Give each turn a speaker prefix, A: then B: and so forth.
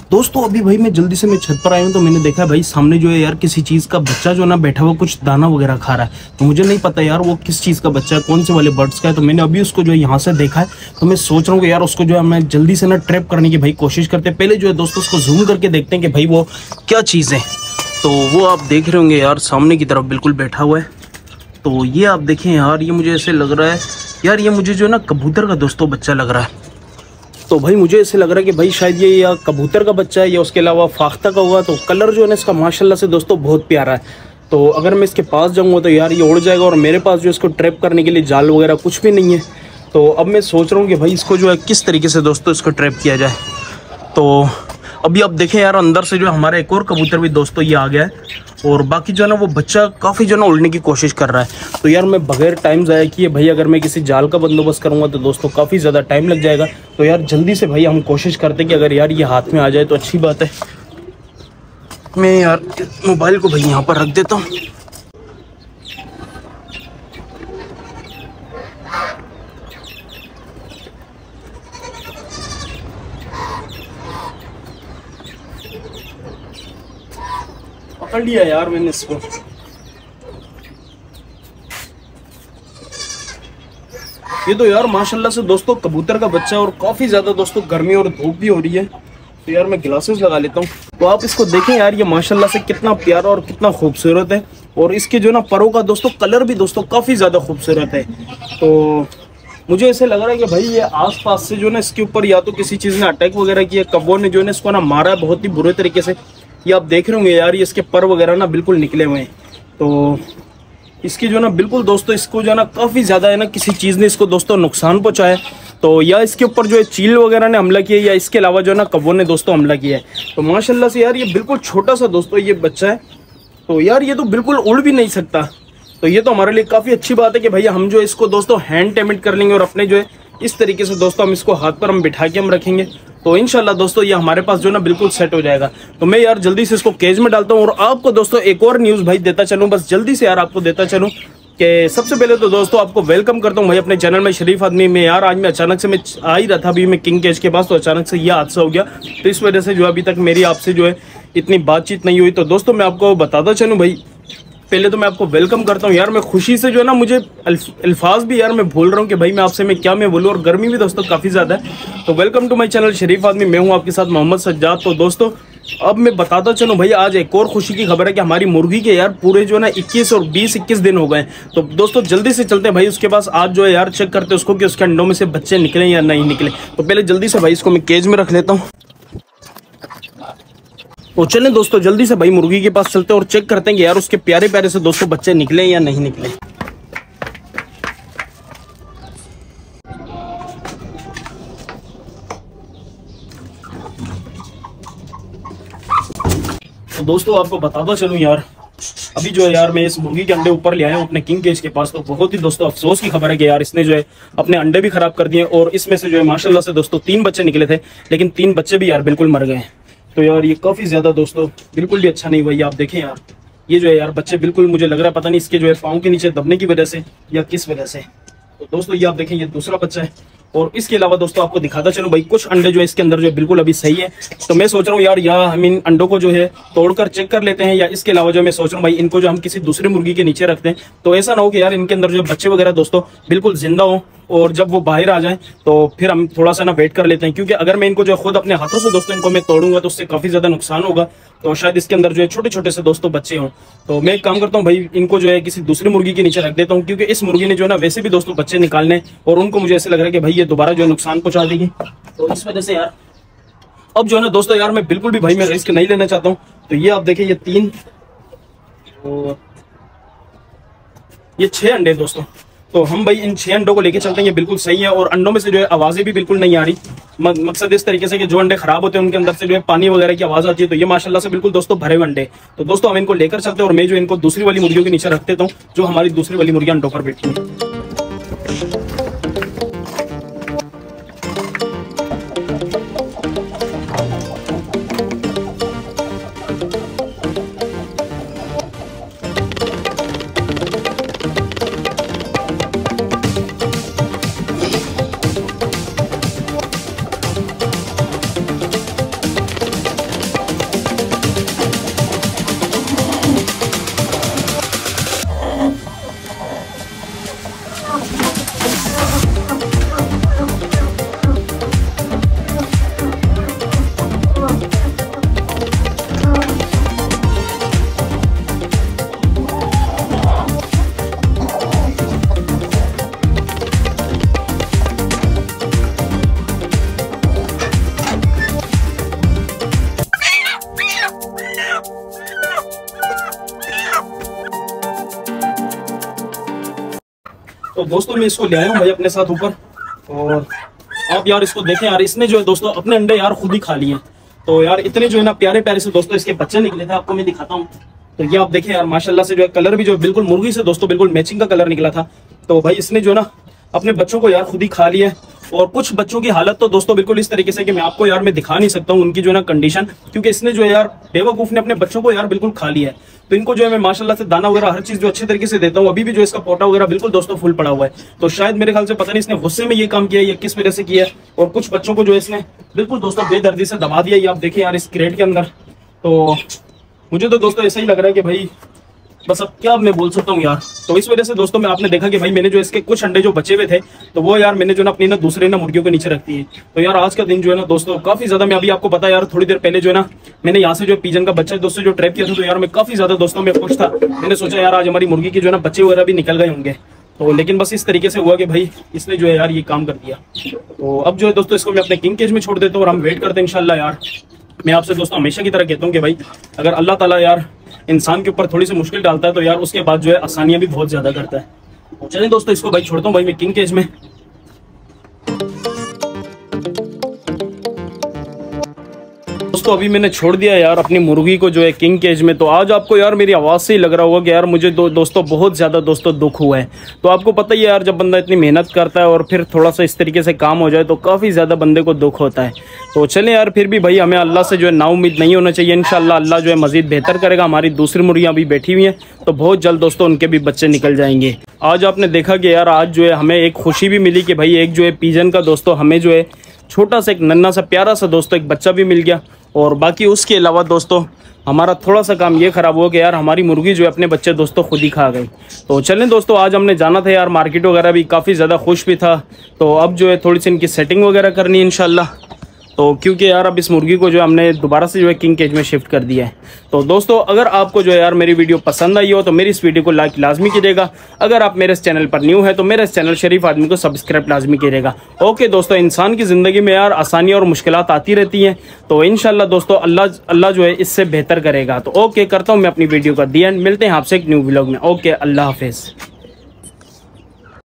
A: दोस्तों अभी भाई मैं जल्दी से मैं छत पर आया हूँ, तो मैंने देखा भाई सामने जो है यार किसी चीज का बच्चा जो है ना बैठा हुआ कुछ दाना वगैरह खा रहा है। तो मुझे नहीं पता यार वो किस चीज का बच्चा है, कौन से वाले बर्ड्स का है। तो मैंने अभी उसको जो है यहाँ से देखा है, तो मैं सोच रहा हूँ कि यार उसको जो है मैं जल्दी से ना ट्रैप करने की भाई कोशिश करते हैं। पहले जो है दोस्तों उसको जूम करके देखते हैं कि भाई वो क्या चीज़ है। तो वो आप देख रहे होंगे यार सामने की तरफ बिल्कुल बैठा हुआ है। तो ये आप देखें यार, ये मुझे ऐसे लग रहा है यार, ये मुझे जो है ना कबूतर का दोस्तों बच्चा लग रहा है। तो भाई मुझे ऐसे लग रहा है कि भाई शायद ये या कबूतर का बच्चा है या उसके अलावा फाख्ता का होगा। तो कलर जो है ना इसका माशाल्लाह से दोस्तों बहुत प्यारा है। तो अगर मैं इसके पास जाऊँगा तो यार ये उड़ जाएगा, और मेरे पास जो इसको ट्रैप करने के लिए जाल वगैरह कुछ भी नहीं है। तो अब मैं सोच रहा हूँ कि भाई इसको जो है किस तरीके से दोस्तों इसको ट्रैप किया जाए। तो अभी आप देखें यार अंदर से जो है हमारा एक और कबूतर भी दोस्तों ये आ गया है, और बाकी जो है ना वो बच्चा काफ़ी जो है ना उड़ने की कोशिश कर रहा है। तो यार मैं बगैर टाइम ज़ाया किए भाई अगर मैं किसी जाल का बंदोबस्त करूँगा तो दोस्तों काफ़ी ज़्यादा टाइम लग जाएगा। तो यार जल्दी से भाई हम कोशिश करते हैं कि अगर यार ये हाथ में आ जाए तो अच्छी बात है। मैं यार मोबाइल को भाई यहाँ पर रख देता हूँ। पकड़ लिया यार मैंने इसको। ये तो यार माशाल्लाह से दोस्तों कबूतर का बच्चा है, और काफी ज्यादा दोस्तों गर्मी और धूप भी हो रही है। तो यार मैं ग्लासेस लगा लेता हूँ। तो आप इसको देखें यार, ये माशाल्लाह से कितना प्यारा और कितना खूबसूरत है, और इसके जो ना परों का दोस्तों कलर भी दोस्तों काफी ज्यादा खूबसूरत है। तो मुझे ऐसे लग रहा है कि भाई ये आसपास से जो ना इसके ऊपर या तो किसी चीज ने अटैक वगैरह किया, कब्बों ने जो है इसको ना मारा है बहुत ही बुरे तरीके से। ये आप देख रहे होंगे यार, ये इसके पर वगैरह ना बिल्कुल निकले हुए हैं। तो इसकी जो ना बिल्कुल दोस्तों इसको जो ना काफ़ी ज़्यादा है ना किसी चीज़ ने इसको दोस्तों नुकसान पहुंचाया। तो या इसके ऊपर जो है चील वगैरह ने हमला किया, या इसके अलावा जो है ना कौवों ने दोस्तों हमला किया है। तो माशाल्लाह से यार ये बिल्कुल छोटा सा दोस्तों ये बच्चा है। तो यार ये तो बिल्कुल उड़ भी नहीं सकता। तो ये तो हमारे लिए काफ़ी अच्छी बात है कि भैया हम जो इसको दोस्तों हैंड टेमिट कर लेंगे, और अपने जो है इस तरीके से दोस्तों हम इसको हाथ पर हम बिठा के हम रखेंगे। तो इंशाल्लाह दोस्तों ये हमारे पास जो ना बिल्कुल सेट हो जाएगा। तो मैं यार जल्दी से इसको केज में डालता हूँ, और आपको दोस्तों एक और न्यूज़ भाई देता चलूँ, बस जल्दी से यार आपको देता चलूँ कि सबसे पहले तो दोस्तों आपको वेलकम करता हूँ भाई अपने चैनल में शरीफ आदमी में। यार आज मैं अचानक से मैं आ ही रहा था अभी मैं किंग केज के पास, तो अचानक से ये हादसा हो गया। तो इस वजह से जो अभी तक मेरी आपसे जो है इतनी बातचीत नहीं हुई। तो दोस्तों मैं आपको बताता चलूँ भाई, पहले तो मैं आपको वेलकम करता हूँ यार। मैं खुशी से जो है ना मुझे अल्फाज भी यार मैं भूल रहा हूँ कि भाई मैं आपसे मैं क्या मैं बोलूँ, और गर्मी भी दोस्तों काफ़ी ज़्यादा है। तो वेलकम टू माय चैनल शरीफ आदमी, मैं हूँ आपके साथ मोहम्मद सज्जाद। तो दोस्तों अब मैं बताता चलूँ भाई, आज एक और खुशी की खबर है कि हमारी मुर्गी के यार पूरे जो है ना 21 और 20-21 दिन हो गए। तो दोस्तों जल्दी से चलते हैं भाई उसके पास, आज जो है यार चेक करते हैं उसको कि उसके अंडों में से बच्चे निकले या नहीं निकले। तो पहले जल्दी से भाई इसको मैं केज में रख लेता हूँ। तो चलें दोस्तों जल्दी से भाई मुर्गी के पास चलते हैं और चेक करते हैं कि यार उसके प्यारे प्यारे से दोस्तों बच्चे निकले या नहीं निकले। तो दोस्तों आपको बताता चलूं यार, अभी जो है यार मैं इस मुर्गी के अंडे ऊपर ले आया हूँ अपने किंग केज के पास। तो बहुत ही दोस्तों अफसोस की खबर है कि यार इसने जो है अपने अंडे भी खराब कर दिए, और इसमें से जो है माशाल्लाह से दोस्तों 3 बच्चे निकले थे, लेकिन 3 बच्चे भी यार बिल्कुल मर गए। तो यार ये काफ़ी ज़्यादा दोस्तों बिल्कुल भी अच्छा नहीं हुआ। ये आप देखें यार, ये जो है यार बच्चे बिल्कुल मुझे लग रहा है पता नहीं इसके जो है पाँव के नीचे दबने की वजह से या किस वजह से। तो दोस्तों ये आप देखें ये दूसरा बच्चा है, और इसके अलावा दोस्तों आपको दिखाता चलूं भाई कुछ अंडे जो है इसके अंदर जो है बिल्कुल अभी सही है। तो मैं सोच रहा हूँ यार या हम इन अंडों को जो है तोड़कर चेक कर लेते हैं, या इसके अलावा जो मैं सोच रहा हूँ भाई इनको जो हम किसी दूसरी मुर्गी के नीचे रखते हैं। तो ऐसा ना हो कि यार इनके अंदर जो बच्चे वगैरह दोस्तों बिल्कुल जिंदा हो, और जब वो बाहर आ जाए तो फिर हम थोड़ा सा ना वेट कर लेते हैं, क्योंकि अगर मैं इनको जो खुद अपने हाथों से दोस्तों इनको मैं तोड़ूंगा तो उससे काफ़ी ज़्यादा नुकसान होगा। तो शायद इसके अंदर जो है छोटे छोटे से दोस्तों बच्चे हों। तो मैं एक काम करता हूँ भाई इनको जो है किसी दूसरी मुर्गी के नीचे रख देता हूँ, क्योंकि इस मुर्गी ने जो है ना वैसे भी दोस्तों बच्चे निकालने, और उनको मुझे ऐसे लग रहा है कि भाई ये दोबारा जो है नुकसान पहुंचा देगी। तो इस वजह से यार अब जो है ना दोस्तों यार मैं बिल्कुल भी भाई मैं रिस्क नहीं लेना चाहता हूँ। तो ये आप देखें ये 3 और ये 6 अंडे दोस्तों। तो हम भाई इन 6 अंडों को लेके चलते हैं, ये बिल्कुल सही है, और अंडों में से जो है आवाजें भी बिल्कुल नहीं आ रही। मकसद इस तरीके से कि जो अंडे खराब होते हैं उनके अंदर से जो है पानी वगैरह की आवाज आती है। तो ये माशाल्लाह से बिल्कुल दोस्तों भरे हुए अंडे। तो दोस्तों हम इनको लेकर चलते हैं, और मैं जो इनको दूसरी वाली मुर्गियों के नीचे रख देता हूँ, जो हमारी दूसरी वाली मुर्गियां अंडों पर बैठी है। दोस्तों मैं इसको ले आया हूँ भाई अपने साथ ऊपर। और आप यार इसको देखें यार, इसने जो है दोस्तों अपने अंडे यार खुद ही खा लिए हैं। तो यार इतने जो है ना प्यारे प्यारे से दोस्तों इसके बच्चे निकले थे, आपको मैं दिखाता हूँ। तो ये आप देखें यार माशाल्लाह से जो है कलर भी जो है बिल्कुल मुर्गी से दोस्तों बिल्कुल मैचिंग का कलर निकला था। तो भाई इसने जो ना अपने बच्चों को यार खुद ही खा लिया। और कुछ बच्चों की हालत तो दोस्तों बिल्कुल इस तरीके से कि मैं आपको यार मैं दिखा नहीं सकता हूँ उनकी जो है ना कंडीशन, क्योंकि इसने जो है यार बेवकूफ ने अपने बच्चों को यार बिल्कुल खा लिया है। तो इनको जो है मैं माशाल्लाह से दाना वगैरह हर चीज जो अच्छे तरीके से देता हूँ। अभी भी जो इसका पोटा वगैरह बिल्कुल दोस्तों फुल पड़ा हुआ है। तो शायद मेरे ख्याल से पता नहीं इसने गुस्से में ये काम किया या किस वजह से किया है। और कुछ बच्चों को जो है इसने बिल्कुल दोस्तों बेदर्दी से दबा दिया। ये आप देखें यार इस क्रेट के अंदर। तो मुझे तो दोस्तों ऐसा ही लग रहा है कि भाई बस अब क्या मैं बोल सकता हूँ यार। तो इस वजह से दोस्तों मैं आपने देखा कि भाई मैंने जो इसके कुछ अंडे जो बचे हुए थे तो वो यार मैंने जो ना अपनी ना दूसरे ना मुर्गियों के नीचे रखती है। तो यार आज का दिन जो है ना दोस्तों काफी ज्यादा, मैं अभी आपको पता यार थोड़ी देर पहले जो है ना मैंने यहाँ से जो पिजन का बच्चा दोस्तों जो ट्रैप किया था, तो यार मैं काफी ज्यादा दोस्तों मैं खुश था। मैंने सोचा यार आज हमारी मुर्गी की जो है ना बच्चे वगैरह भी निकल गए होंगे। तो लेकिन बस इस तरीके से हुआ कि भाई इसने जो है यार ये काम कर दिया। तो अब जो है दोस्तों इसको मैं अपने किंग केज में छोड़ देता हूँ और हम वेट करते हैं इंशाल्लाह। यार मैं आपसे दोस्तों हमेशा की तरह कहता हूँ कि भाई अगर अल्लाह ताला यार इंसान के ऊपर थोड़ी सी मुश्किल डालता है तो यार उसके बाद जो है आसानियां भी बहुत ज्यादा करता है। तो चलें दोस्तों इसको भाई छोड़ता हूँ भाई मैं किंग केज में। दोस्तों अभी मैंने छोड़ दिया यार अपनी मुर्गी को जो है किंग केज में। तो आज आपको यार मेरी आवाज़ से ही लग रहा होगा कि यार मुझे दोस्तों बहुत ज़्यादा दोस्तों दुख हुआ है। तो आपको पता ही है यार जब बंदा इतनी मेहनत करता है और फिर थोड़ा सा इस तरीके से काम हो जाए तो काफ़ी ज़्यादा बंदे को दुख होता है। तो चलें यार फिर भी भाई हमें अल्लाह से जो है नाउम्मीद नहीं होना चाहिए। इंशाल्लाह अल्लाह जो है मज़ीद बेहतर करेगा। हमारी दूसरी मुर्गियाँ अभी बैठी हुई हैं तो बहुत जल्द दोस्तों उनके भी बच्चे निकल जाएंगे। आज आपने देखा कि यार आज जो है हमें एक खुशी भी मिली कि भाई एक जो है पिजन का दोस्तों हमें जो है छोटा सा एक नन्हा सा प्यारा सा दोस्तों एक बच्चा भी मिल गया। और बाकी उसके अलावा दोस्तों हमारा थोड़ा सा काम ये ख़राब हुआ कि यार हमारी मुर्गी जो है अपने बच्चे दोस्तों खुद ही खा गई। तो चलें दोस्तों आज हमने जाना था यार मार्केट वगैरह भी, काफ़ी ज़्यादा खुश भी था। तो अब जो है थोड़ी सी इनकी सेटिंग वगैरह करनी है इंशाल्लाह। तो क्योंकि यार अब इस मुर्गी को जो हमने दोबारा से जो है किंग केज में शिफ्ट कर दिया है। तो दोस्तों अगर आपको जो है यार मेरी वीडियो पसंद आई हो तो मेरी इस वीडियो को लाइक लाजमी कीजिएगा। अगर आप मेरे इस चैनल पर न्यू है तो मेरे इस चैनल शरीफ आदमी को सब्सक्राइब लाजमी कीजिएगा। ओके दोस्तों, इंसान की ज़िंदगी में यार आसानियाँ और मुश्किलात आती रहती हैं। तो इंशाल्लाह दोस्तों अल्लाह जो है इससे बेहतर करेगा। तो ओके करता हूँ मैं अपनी वीडियो का दी एंड। मिलते हैं आपसे एक न्यू व्लॉग में। ओके अल्लाह हाफिज़।